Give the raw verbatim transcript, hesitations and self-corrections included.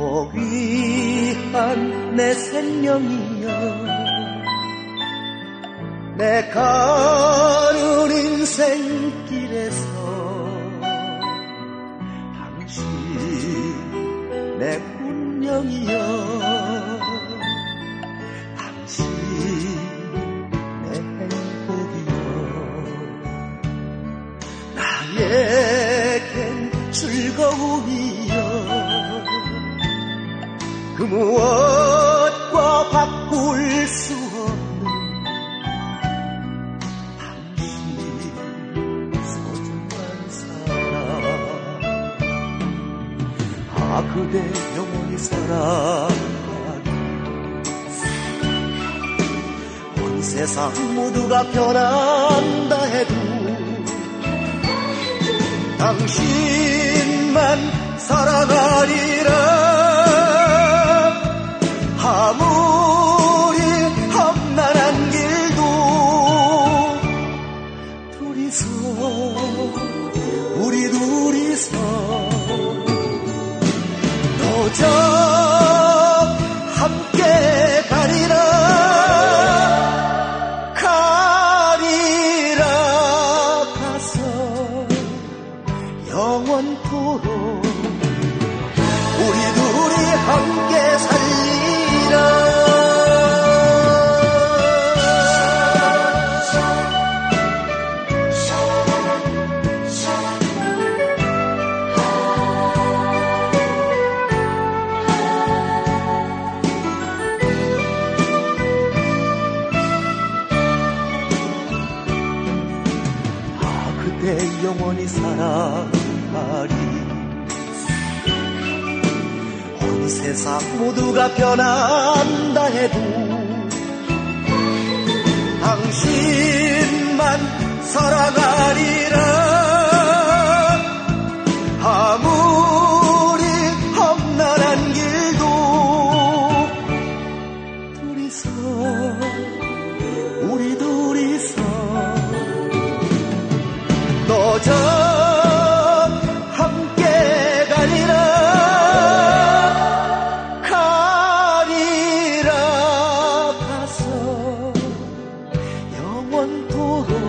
고귀한 내 생명이여 내 가는 인생길에서 당신 내 운명이여 당신 내 행복이여 나에겐 즐거움이여 그 무엇과 바꿀 수 없는 당신 소중한 사랑 아 그대 영원히 사랑하리 온 세상 모두가 변한다 해도 당신만 사랑하리라 아무리 험난한 길도 둘이서 우리 둘이서 도적 함께 가리라 가리라 가서 영원토록 우리 둘이 함께 살리라 아 그대 영원히 사랑하리 온 세상 모두가 변한다 해도 당신만 사랑하리라 아무리 험난한 길도 둘이서 우리 둘이서 너저 함께 가리라 가리라 가서 영원토록